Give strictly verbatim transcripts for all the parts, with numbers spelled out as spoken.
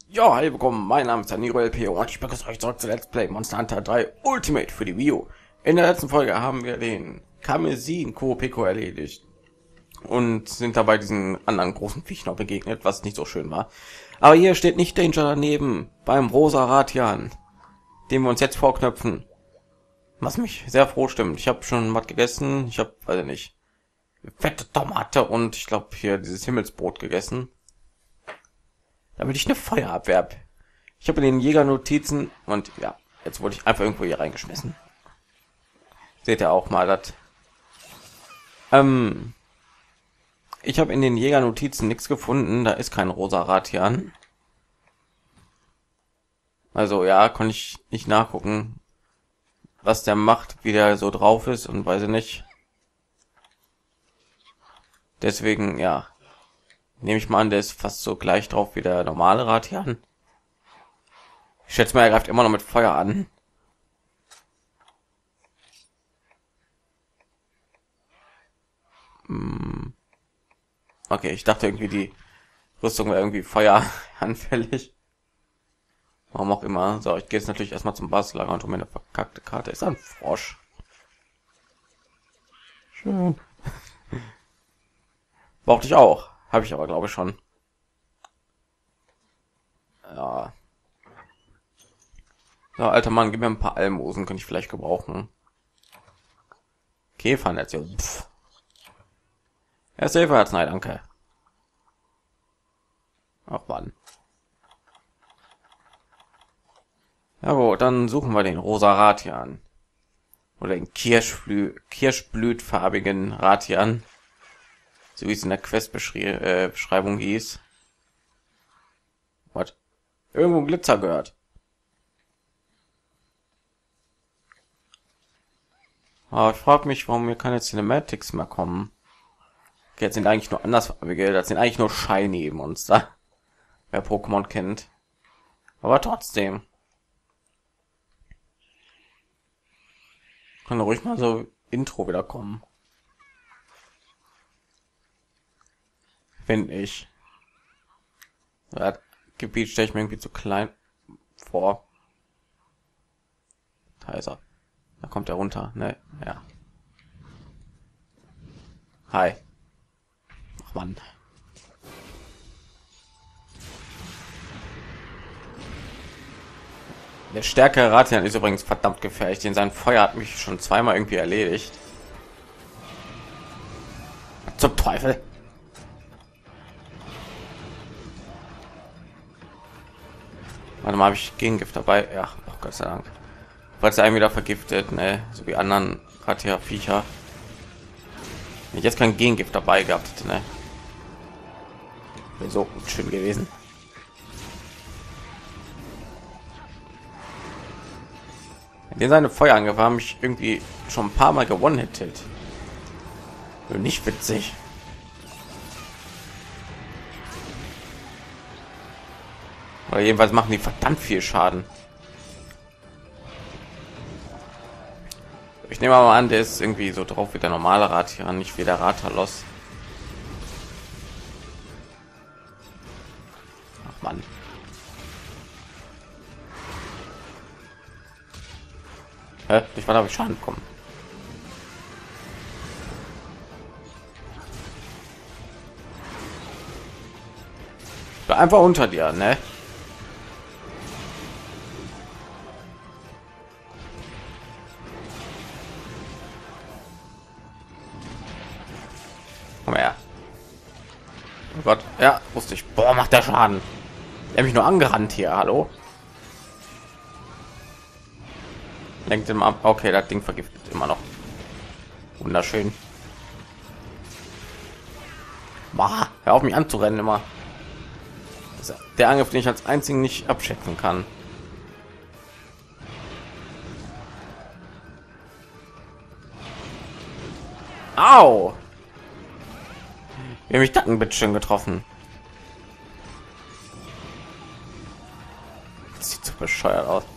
Ja, hi, willkommen. Mein Name ist Daniro L P und ich begrüße euch zurück zu Let's Play Monster Hunter drei Ultimate für die Wii U. In der letzten Folge haben wir den Kamesin Kopeko erledigt und sind dabei diesen anderen großen Viech noch begegnet, was nicht so schön war. Aber hier steht nicht Danger daneben, beim Rosa Ratian, den wir uns jetzt vorknöpfen. Was mich sehr froh stimmt. Ich habe schon was gegessen, ich habe, weiß ich nicht, fette Tomate und ich glaube hier dieses Himmelsbrot gegessen, damit ich eine Feuerabwehr hab. Ich habe in den Jägernotizen und ja, jetzt wurde ich einfach irgendwo hier reingeschmissen. Seht ihr auch mal das? Ähm, ich habe in den Jägernotizen nichts gefunden. Da ist kein Rosa Ratian. Also ja, konnte ich nicht nachgucken, was der macht, wie der so drauf ist und weiß ich nicht. Deswegen ja, nehme ich mal an, der ist fast so gleich drauf wie der normale Ratian. Ich schätze mal, er greift immer noch mit Feuer an. Okay, ich dachte irgendwie, die Rüstung wäre irgendwie feueranfällig. Warum auch immer. So, ich gehe jetzt natürlich erstmal zum Baslager und um eine verkackte Karte. Ist ein Frosch. Schön. Brauchte ich auch. Habe ich aber, glaube ich, schon. Ja. So, alter Mann, gib mir ein paar Almosen, könnte ich vielleicht gebrauchen. Käfernetz, ja. Pff. Erst Hilfe-Arznei, danke. Ach Mann. Ja gut, dann suchen wir den Rosa Ratian. Oder den Kirschblü Kirschblütfarbigen Ratian. So wie es in der Quest-Beschreibung äh, hieß. Was? Irgendwo ein Glitzer gehört. Aber ich frage mich, warum mir keine Cinematics mehr kommen. Okay, jetzt sind eigentlich nur andersfarbige, das sind eigentlich nur shiny Monster. Wer Pokémon kennt. Aber trotzdem. Kann ruhig mal so Intro wieder kommen. Finde ich. Das Gebiet stelle ich mir irgendwie zu klein vor. Da ist er. Da kommt er runter, ne? Ja. Hi. Ach Mann. Der stärkere Ratian ist übrigens verdammt gefährlich, denn sein Feuer hat mich schon zweimal irgendwie erledigt. Zum Teufel. Warte mal, habe ich Gegengift dabei? Ja, oh Gott sei Dank. Falls er einen wieder vergiftet, ne, so wie anderen Ratia Viecher. Wenn ich jetzt kein Gegengift dabei gehabt hätte, ne, wäre so schön gewesen. Den seine Feuerangriffe haben mich irgendwie schon ein paar Mal gewonnen hätte. Nicht witzig. Oder jedenfalls machen die verdammt viel Schaden. Ich nehme mal an, der ist irgendwie so drauf wie der normale Ratian, nicht wie der Ratalos. Ach Mann. Hä? Ich war da, wie Schaden bekommen. War einfach unter dir, ne? Komm her. Oh Gott, ja, wusste ich. Boah, macht der Schaden. Er hat mich nur angerannt hier, hallo? Lenkt ihm ab. Okay, das Ding vergiftet immer noch. Wunderschön. Bah, hör auf mich anzurennen immer. Das ist der Angriff, den ich als einzigen nicht abschätzen kann. Au! Wie mich das ein bisschen getroffen. Das sieht so bescheuert aus.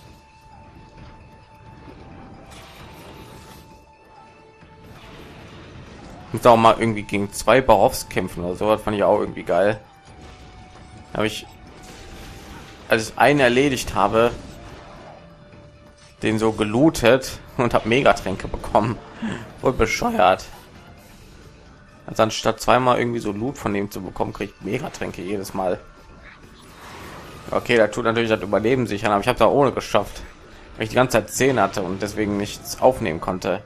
Muss auch mal irgendwie gegen zwei Baroffs kämpfen oder so, das fand ich auch irgendwie geil. Habe ich als ich einen erledigt habe, den so gelootet und habe Megatränke bekommen. Wohl bescheuert. Also anstatt zweimal irgendwie so Loot von dem zu bekommen, kriegt Megatränke jedes Mal. Okay, da tut natürlich das Überleben sichern, aber ich habe da ohne geschafft, weil ich die ganze Zeit zehn hatte und deswegen nichts aufnehmen konnte.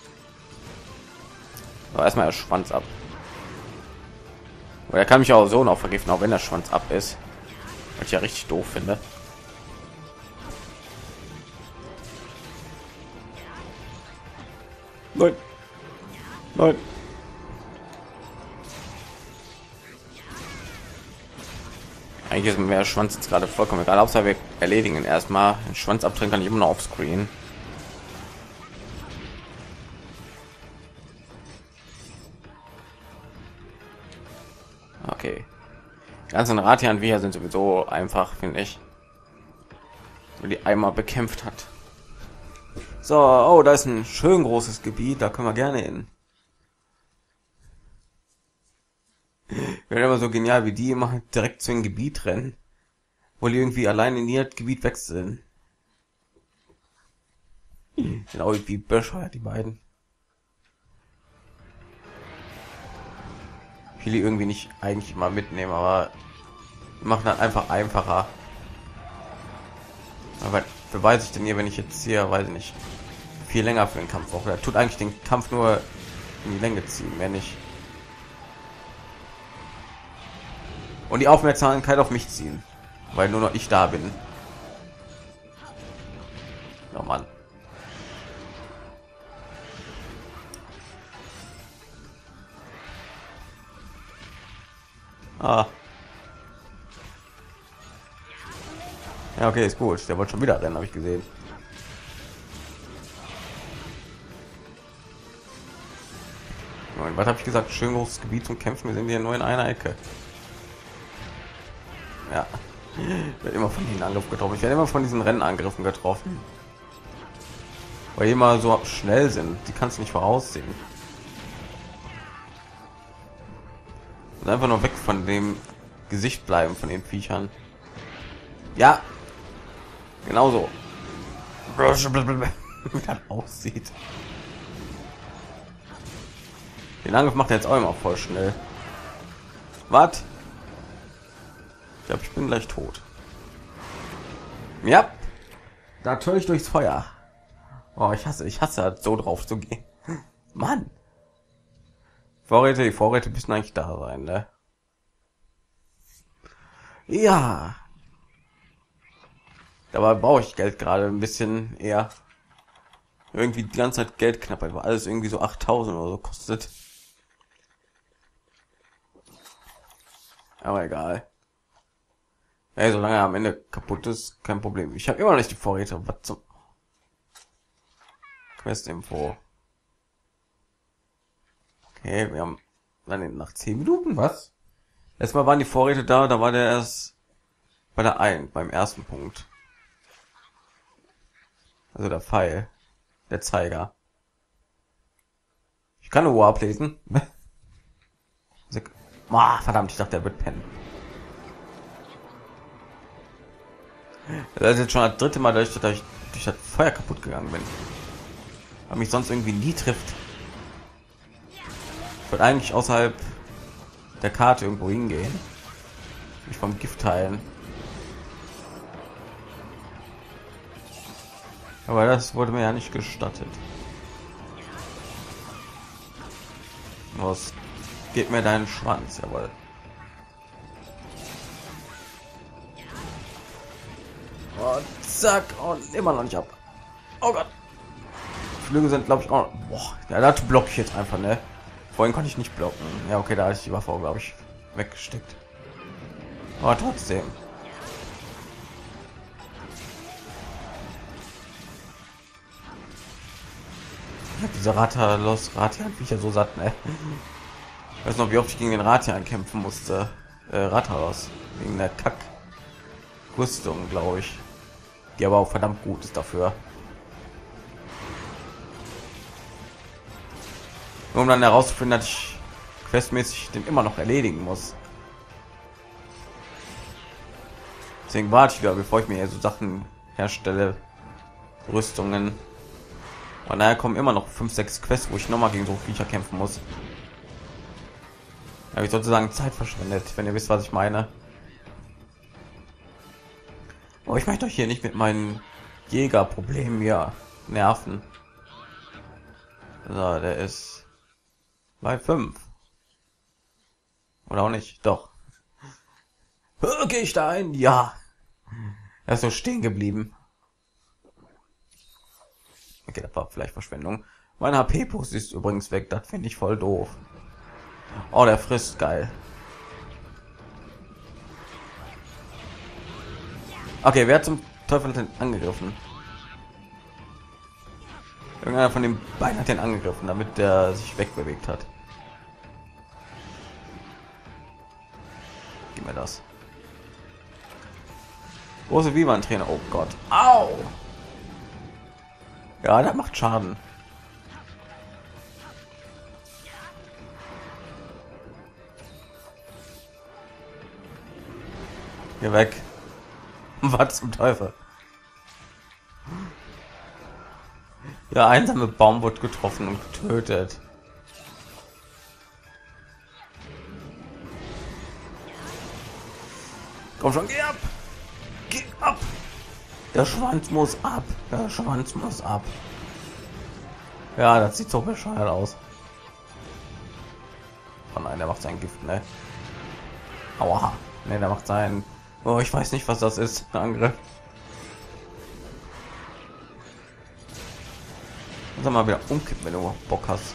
Aber erstmal der Schwanz ab. Weil er kann mich auch so noch vergiften, auch wenn der Schwanz ab ist. Was ich ja richtig doof finde. Nein. Nein. Eigentlich ist mir der Schwanz jetzt gerade vollkommen egal. Außer wir erledigen erstmal. Den Schwanz abtrennen kann ich immer noch auf Screen. Okay. Die ganzen Ratian wir sind sowieso einfach, finde ich. Wenn die einmal bekämpft hat. So, oh, da ist ein schön großes Gebiet, da können wir gerne hin. Wäre immer so genial, wie die immer direkt zu dem Gebiet rennen, wo die irgendwie allein in ihr Gebiet wechseln. Genau, wie bescheuert die beiden. Ich will die irgendwie nicht eigentlich mal mitnehmen, aber machen dann einfach einfacher. Aber beweise ich denn hier, wenn ich jetzt hier, weiß ich nicht, viel länger für den Kampf auch. Er tut eigentlich den Kampf nur in die Länge ziehen, wenn nicht. Und die Aufmerksamkeit auf mich ziehen, weil nur noch ich da bin. Oh Mann. Ah. Ja, okay, ist gut. Der wollte schon wieder rennen, habe ich gesehen. Und was habe ich gesagt? Schön großes Gebiet zum Kämpfen. Wir sind hier nur in einer Ecke. Ja, wird immer von den Angriff getroffen. Ich werde immer von diesen Rennangriffen getroffen, weil die immer so schnell sind. Die kannst du nicht voraussehen. Und einfach nur weg von dem Gesicht bleiben von den Viechern. Ja, genauso. Wie das aussieht. Den Angriff macht er jetzt auch immer voll schnell. Was? Ich glaube, ich bin gleich tot. Ja, natürlich durchs Feuer. Oh, ich hasse, ich hasse halt so drauf zu gehen. Mann. Vorräte, die Vorräte müssen eigentlich da sein, ne? Ja. Dabei brauche ich Geld gerade ein bisschen eher. Irgendwie die ganze Zeit Geld knapp, weil alles irgendwie so achttausend oder so kostet. Aber egal. Ey, solange er am Ende kaputt ist, kein Problem. Ich habe immer noch nicht die Vorräte. Was zum Quest-Info. Okay, wir haben dann nach zehn Minuten, was? Erstmal waren die Vorräte da, da war der erst bei der ein, beim ersten Punkt. Also der Pfeil, der Zeiger. Ich kann nur Warp lesen. Ah, verdammt, ich dachte, der wird pennen. Das ist jetzt schon das dritte Mal, dass ich durch, durch das Feuer kaputt gegangen bin. Aber mich sonst irgendwie nie trifft. Ich würde eigentlich außerhalb der Karte irgendwo hingehen. Mich vom Gift heilen. Aber das wurde mir ja nicht gestattet. Was geht mir deinen Schwanz, jawohl. Und zack, und immer noch nicht ab. Oh Gott. Flügel sind, glaube ich, auch. Boah, ja, das blocke ich jetzt einfach, ne? Vorhin konnte ich nicht blocken. Ja, okay, da ist die Waffe, glaube ich, weggesteckt. Aber trotzdem. Ich habe diese Ratalos Ratian Viecher so satt, ne? Ich weiß noch, wie oft ich gegen den Ratian kämpfen musste. Äh, Ratalos. Wegen der Kack Rüstung, glaube ich. Die aber auch verdammt gut ist dafür. Nur um dann herauszufinden, dass ich questmäßig den immer noch erledigen muss. Deswegen warte ich wieder, bevor ich mir hier so Sachen herstelle, Rüstungen. Und daher kommen immer noch fünf, sechs Quests, wo ich noch mal gegen so Viecher kämpfen muss. Habe ich sozusagen Zeit verschwendet, wenn ihr wisst, was ich meine. Aber ich möchte euch hier nicht mit meinen Jägerproblemen hier nerven. So, der ist bei fünf. Oder auch nicht, doch. Gehe ich da ein? Ja. Er ist so stehen geblieben. Okay, das war vielleicht Verschwendung. Mein H P-Post ist übrigens weg, das finde ich voll doof. Oh, der frisst geil. Okay, wer zum Teufel hat den angegriffen? Irgendeiner von den beiden hat den angegriffen, damit der sich wegbewegt hat. Gib mir das. Große Vivan-Trainer. Oh Gott. Au! Ja, der macht Schaden. Hier weg. Was zum Teufel? Der einsame Baum wird getroffen und getötet. Komm schon, geh ab! Geh ab! Der Schwanz muss ab! Der Schwanz muss ab! Ja, das sieht so bescheuert aus. Oh nein, der macht sein Gift, ne? Aua! Ne, der macht sein... Oh, ich weiß nicht, was das ist. Ein Angriff. Sag mal wieder umkippen, wenn du Bock hast.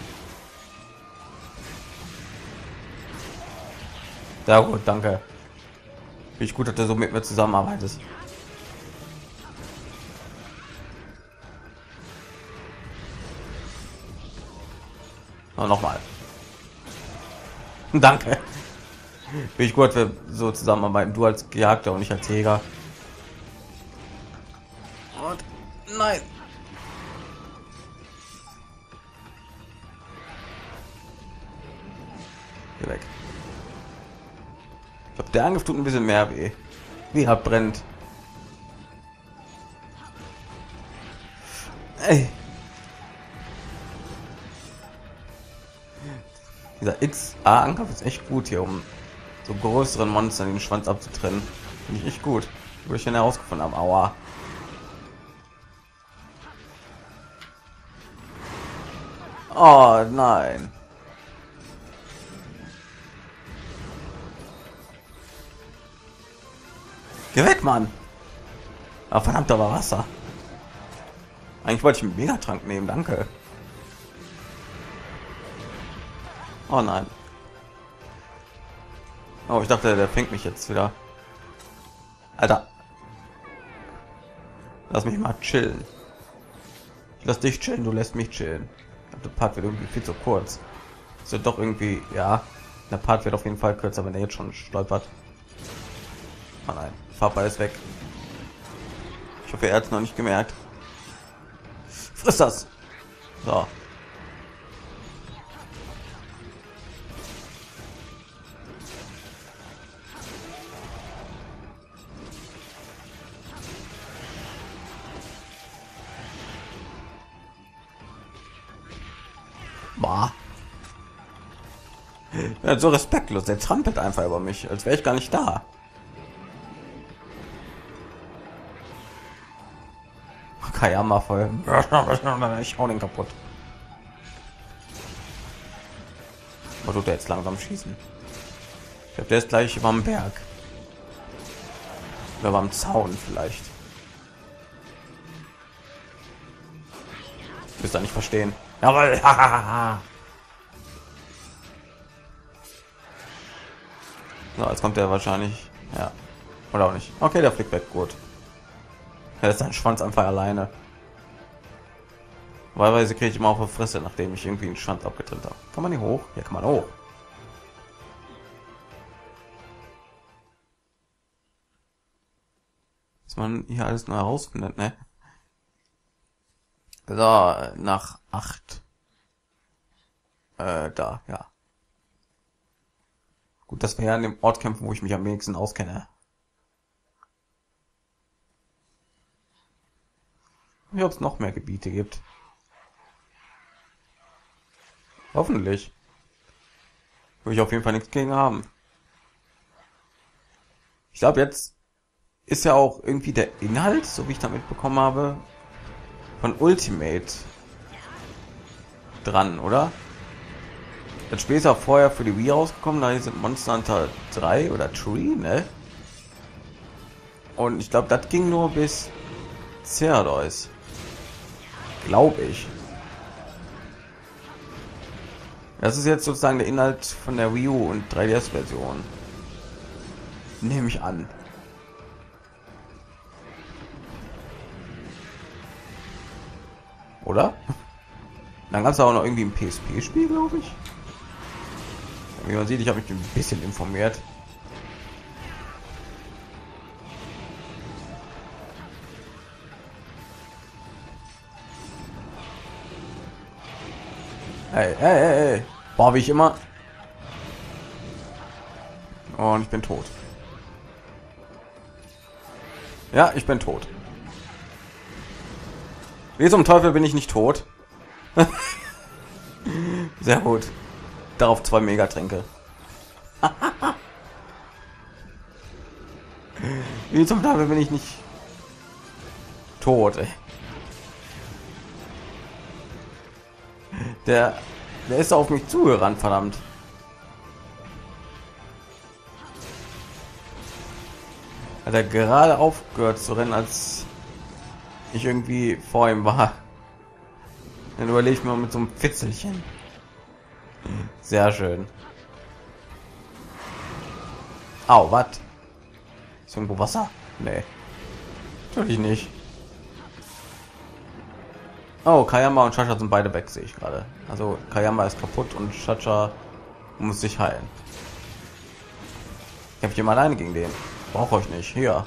Sehr gut, danke. Finde ich gut, dass du so mit mir zusammenarbeitest. Noch mal. Danke. Finde ich gut, wir so zusammenarbeiten. Du als Gejagter und ich als Jäger. Und nein. Geh weg. Ich glaube, der Angriff tut ein bisschen mehr weh. Wie hat brennt. Ey. Dieser X A-Angriff ist echt gut hier, um so größeren Monstern den Schwanz abzutrennen. Finde ich echt gut. Wo ich den herausgefunden habe. Aua. Oh nein. Geh weg, Mann. Ah, verdammt, da war Wasser. Eigentlich wollte ich einen Megatrank nehmen, danke. Oh nein. Oh, ich dachte, der fängt mich jetzt wieder. Alter. Lass mich mal chillen. Ich lass dich chillen, du lässt mich chillen. Der Part wird irgendwie viel zu kurz. Es wird doch irgendwie, ja. Der Part wird auf jeden Fall kürzer, wenn er jetzt schon stolpert. Oh nein, Farbball ist weg. Ich hoffe, er hat es noch nicht gemerkt. Friss das. So. Boah. Ja, so respektlos. Der trampelt einfach über mich, als wäre ich gar nicht da. Kayama voll. Ich hau den kaputt. Was tut der jetzt langsam schießen? Ich glaube, der ist gleich über dem Berg. Oder beim Zaun vielleicht. Ich will da nicht verstehen. Jawohl. So, jetzt kommt er wahrscheinlich. Ja. Oder auch nicht. Okay, der fliegt weg. Gut. Er ist sein Schwanz einfach alleine. Wahlweise kriege ich immer auf die Fresse, nachdem ich irgendwie einen Schwanz abgetrennt habe. Kann man hier hoch? Ja, kann man hoch. Dass man hier alles nur herausfindet, ne? So, nach acht. Äh, da, ja. Gut, dass wir ja an dem Ort kämpfen, wo ich mich am wenigsten auskenne. mich, ob es noch mehr Gebiete gibt. Hoffentlich. Würde ich auf jeden Fall nichts gegen haben. Ich glaube, jetzt ist ja auch irgendwie der Inhalt, so wie ich damit bekommen habe, von Ultimate dran, oder? Das Spiel ist auch vorher für die Wii rausgekommen, da sind Monster Hunter drei oder Tree, ne? Und ich glaube, das ging nur bis Cerdois. Glaube ich. Das ist jetzt sozusagen der Inhalt von der Wii U und drei D S-Version. Nehme ich an. Oder? Dann gab es auch noch irgendwie ein P S P-Spiel, glaube ich. Wie man sieht, ich habe mich ein bisschen informiert. Hey, hey, hey, hey. Boah, wie ich immer. Und ich bin tot. Ja, ich bin tot. Wie zum Teufel bin ich nicht tot? Sehr gut. Darauf zwei Megatränke. Wie zum Teufel bin ich nicht tot, ey. Der, der ist auf mich zugerannt, verdammt. Hat er gerade aufgehört zu rennen, als ich irgendwie vor ihm war. Dann überlege ich mal mit so einem Fitzelchen. Sehr schön. Au, was? Ist irgendwo Wasser? Nee. Natürlich nicht. Oh, Kayama und Chacha sind beide weg, sehe ich gerade. Also Kayama ist kaputt und Chacha muss sich heilen. Ich habe hier mal alleine gegen den. Brauche euch nicht. Hier.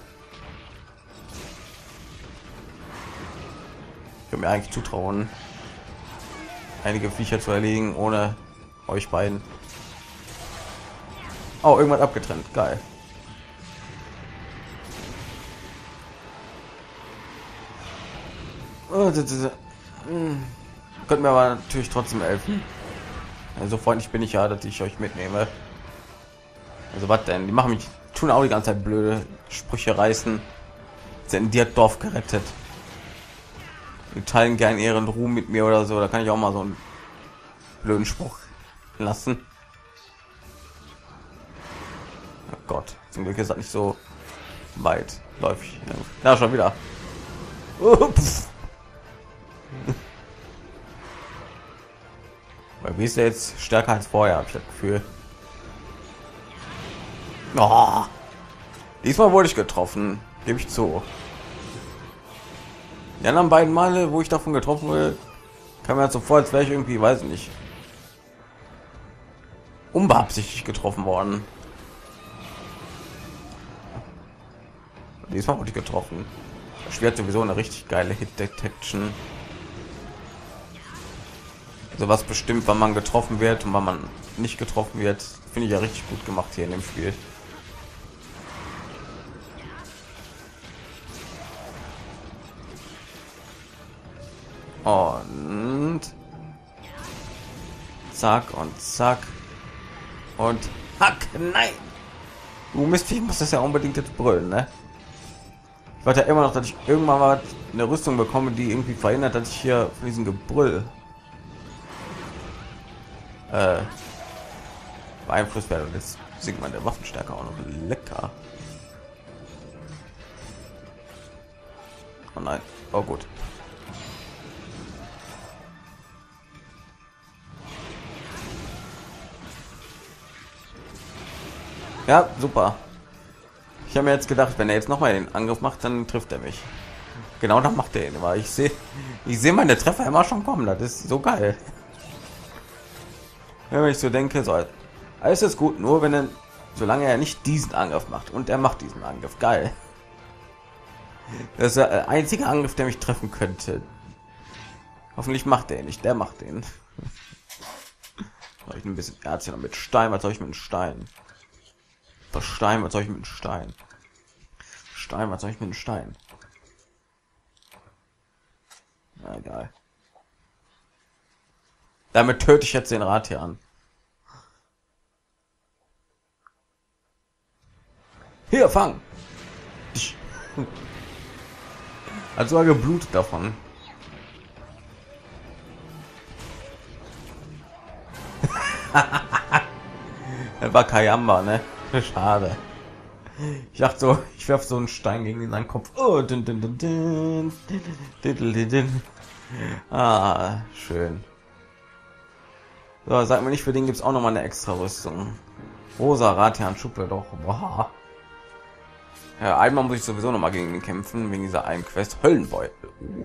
Ich würde mir eigentlich zutrauen, einige Viecher zu erlegen, ohne euch beiden. Oh, irgendwas abgetrennt. Geil. Oh, das ist, hm. Könnt mir aber natürlich trotzdem helfen. Also freundlich bin ich ja, dass ich euch mitnehme. Also was denn? Die machen mich, tun auch die ganze Zeit blöde Sprüche reißen. Sind die hat Dorf gerettet. Die teilen gern ihren Ruhm mit mir oder so. Da kann ich auch mal so einen blöden Spruch lassen. Oh Gott, zum Glück ist das nicht so weit läufig. Ja, schon wieder. Ups. Weil wie ist der jetzt stärker als vorher, habe ich das Gefühl. Oh. Diesmal wurde ich getroffen, gebe ich zu. Die anderen beiden Male, wo ich davon getroffen wurde, kam mir halt so vor, als wäre ich irgendwie, weiß nicht, unbeabsichtigt getroffen worden. Diesmal wurde ich getroffen. Das Spiel hat sowieso eine richtig geile Hit Detection. Also was bestimmt, wann man getroffen wird und wann man nicht getroffen wird, finde ich ja richtig gut gemacht hier in dem Spiel. Und zack und zack und hack, nein, du Mist, ich muss das ja unbedingt jetzt brüllen, ne? Ich warte ja immer noch, dass ich irgendwann mal eine Rüstung bekomme, die irgendwie verhindert, dass ich hier von diesem Gebrüll äh, beeinflusst werde. Und jetzt singt man der Waffenstärke auch noch lecker. Oh nein, oh gut. Ja, super. Ich habe mir jetzt gedacht, wenn er jetzt noch mal den Angriff macht, dann trifft er mich. Genau, dann macht er ihn. Aber ich sehe, ich sehe meine Treffer immer schon kommen. Das ist so geil. Wenn ich so denke, so alles ist gut, nur wenn er, solange er nicht diesen Angriff macht und er macht diesen Angriff, geil. Das ist der einzige Angriff, der mich treffen könnte. Hoffentlich macht er ihn nicht. Der macht den. Ich ein bisschen Erz hier noch mit Stein. Was soll ich mit Stein? Was Stein, was soll ich mit Stein? Stein, was soll ich mit Stein? Na, egal. Damit töte ich jetzt den Rat hier an. Hier, fang! Hat sogar geblutet davon. Er war Kayamba, ne? Schade. Ich dachte so, ich werfe so einen Stein gegen seinen Kopf. Oh, din, din, din, din, din, din, din. Ah, schön. So, sag mir nicht, für den gibt es auch noch mal eine extra Rüstung. Rosa Ratian Schuppe doch. Boah. Ja, einmal muss ich sowieso noch mal gegen ihn kämpfen, wegen dieser einen Quest Höllenbeutel. Uh.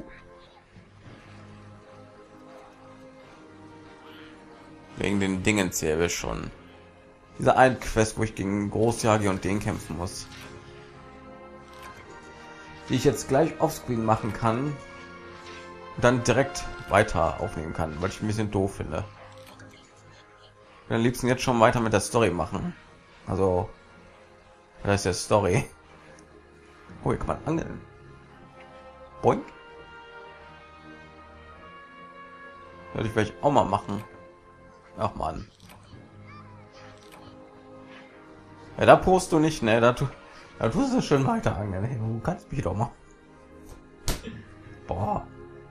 Wegen den Dingen zähle wir schon. Dieser einen Quest, wo ich gegen Großjagi und den kämpfen muss. Die ich jetzt gleich offscreen machen kann. Und dann direkt weiter aufnehmen kann, weil ich ein bisschen doof finde. Am liebsten jetzt schon weiter mit der Story machen. Also, das ist der Story. Oh, hier kann man angeln. Boink. Würde ich vielleicht auch mal machen. Ach man. Ja, da post du nicht, ne? Da, tu, da tust du schön weiter angeln. Hey, du kannst mich doch mal. Boah.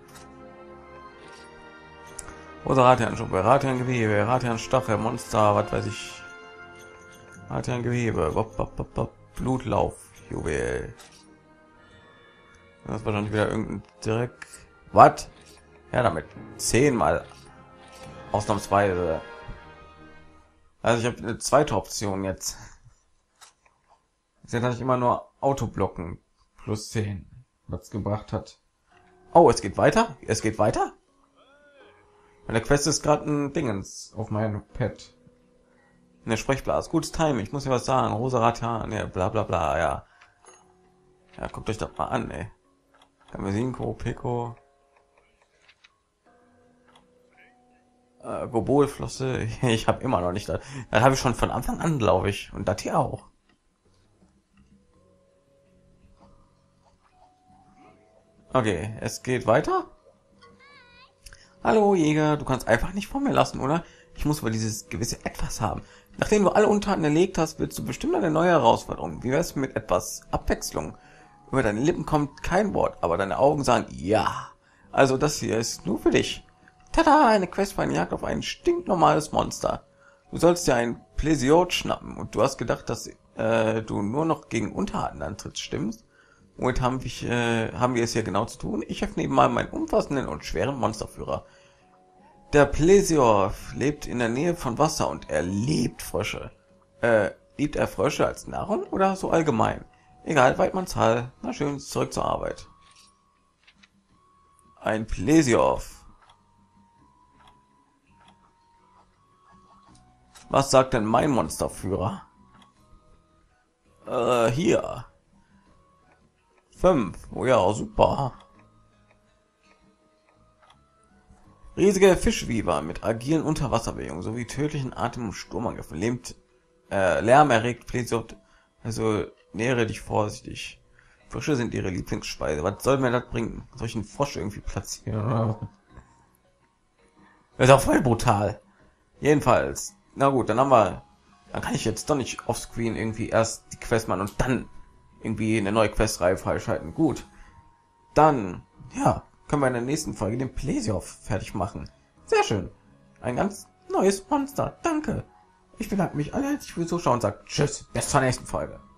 Rosa Ratian Schuppe, Ratian Gewebe, Ratian Stachel, Monster, was weiß ich. Ratian Gewebe, bop, bop, bop, bop. Blutlauf, Juwel. Das war dann wieder irgendein Dreck. Was? Ja, damit zehnmal ausnahmsweise. Also ich habe eine zweite Option jetzt. Jetzt hatte ich immer nur Autoblocken plus zehn, was gebracht hat. Oh, es geht weiter. Es geht weiter. Meine Quest ist gerade ein Dingens auf meinem Pad. Eine Sprechblase. Gutes Timing. Ich muss ja was sagen. Rosa Ratian, ja, bla bla bla. Ja. Ja, guckt euch das mal an, ey. Kamisinko, Pico. Äh, Gobolflosse. Ich habe immer noch nicht das. Das habe ich schon von Anfang an, glaube ich. Und das hier auch. Okay, es geht weiter. Hallo Jäger, du kannst einfach nicht vor mir lassen, oder? Ich muss wohl dieses gewisse Etwas haben. Nachdem du alle Untaten erlegt hast, willst du bestimmt eine neue Herausforderung. Wie wär's mit etwas Abwechslung? Über deine Lippen kommt kein Wort, aber deine Augen sagen ja. Also das hier ist nur für dich. Tada, eine Quest für eine Jagd auf ein stinknormales Monster. Du sollst dir einen Plesiot schnappen und du hast gedacht, dass äh, du nur noch gegen Unterarten antrittst, stimmt's? Womit haben wir, äh, haben wir es hier genau zu tun? Ich öffne eben mal meinen umfassenden und schweren Monsterführer. Der Plesior lebt in der Nähe von Wasser und er liebt Frösche. Äh, liebt er Frösche als Nahrung oder so allgemein? Egal, Weidmannsthal. Na schön, zurück zur Arbeit. Ein Plesior. Was sagt denn mein Monsterführer? Äh, hier. Fünf. Oh ja, super. Riesige Fischwieber mit agilen Unterwasserbewegungen sowie tödlichen Atem- und Sturmangriffen. Lebt, äh, Lärm erregt Plesiot, also nähere dich vorsichtig. Frösche sind ihre Lieblingsspeise. Was soll mir das bringen? Soll ich einen Frosch irgendwie platzieren? Das ist auch voll brutal. Jedenfalls. Na gut, dann haben wir... Dann kann ich jetzt doch nicht offscreen irgendwie erst die Quest machen und dann irgendwie eine neue Questreihe freischalten. Gut. Dann, ja, können wir in der nächsten Folge den Plesior fertig machen. Sehr schön. Ein ganz neues Monster. Danke. Ich bedanke mich alle herzlich fürs Zuschauen und sage Tschüss. Bis zur nächsten Folge.